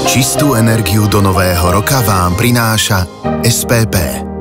Čistú energiu do nového roka vám prináša SPP.